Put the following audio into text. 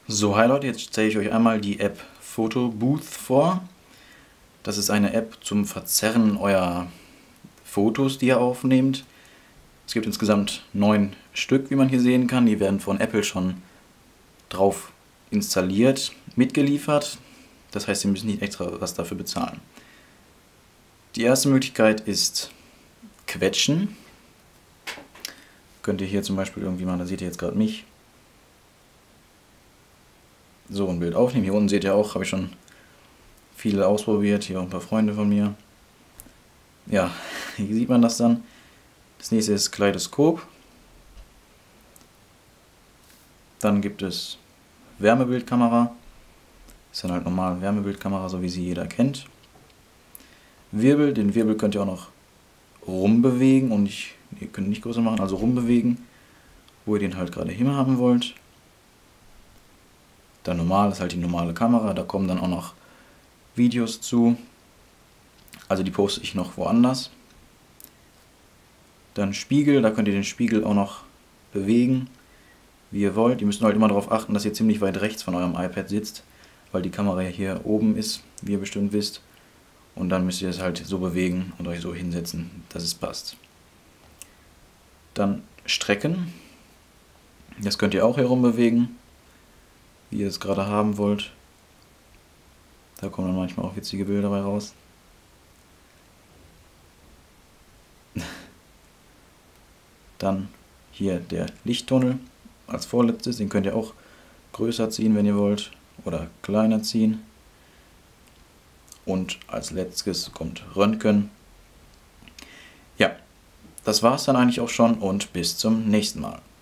So, hi Leute, jetzt stelle ich euch einmal die App Photo Booth vor. Das ist eine App zum Verzerren eurer Fotos, die ihr aufnehmt. Es gibt insgesamt 9 Stück, wie man hier sehen kann. Die werden von Apple schon drauf installiert, mitgeliefert. Das heißt, ihr müsst nicht extra was dafür bezahlen. Die erste Möglichkeit ist Quetschen. Könnt ihr hier zum Beispiel irgendwie machen, da seht ihr jetzt gerade mich. So ein Bild aufnehmen. Hier unten seht ihr auch, habe ich schon viele ausprobiert. Hier auch ein paar Freunde von mir. Ja, hier sieht man das dann. Das nächste ist Kaleidoskop. Dann gibt es Wärmebildkamera. Ist dann halt normal Wärmebildkamera, so wie sie jeder kennt. Wirbel, den Wirbel könnt ihr auch noch rumbewegen und ihr könnt ihn nicht größer machen, also rumbewegen, wo ihr den halt gerade hin haben wollt. Dann normal ist halt die normale Kamera, da kommen dann auch noch Videos zu. Also die poste ich noch woanders. Dann Spiegel, da könnt ihr den Spiegel auch noch bewegen, wie ihr wollt. Ihr müsst halt immer darauf achten, dass ihr ziemlich weit rechts von eurem iPad sitzt, weil die Kamera hier oben ist, wie ihr bestimmt wisst. Und dann müsst ihr es halt so bewegen und euch so hinsetzen, dass es passt. Dann Strecken. Das könnt ihr auch herumbewegen, wie ihr es gerade haben wollt. Da kommen dann manchmal auch witzige Bilder dabei raus. Dann hier der Lichttunnel als vorletztes. Den könnt ihr auch größer ziehen, wenn ihr wollt, oder kleiner ziehen. Und als letztes kommt Röntgen. Ja, das war es dann eigentlich auch schon und bis zum nächsten Mal.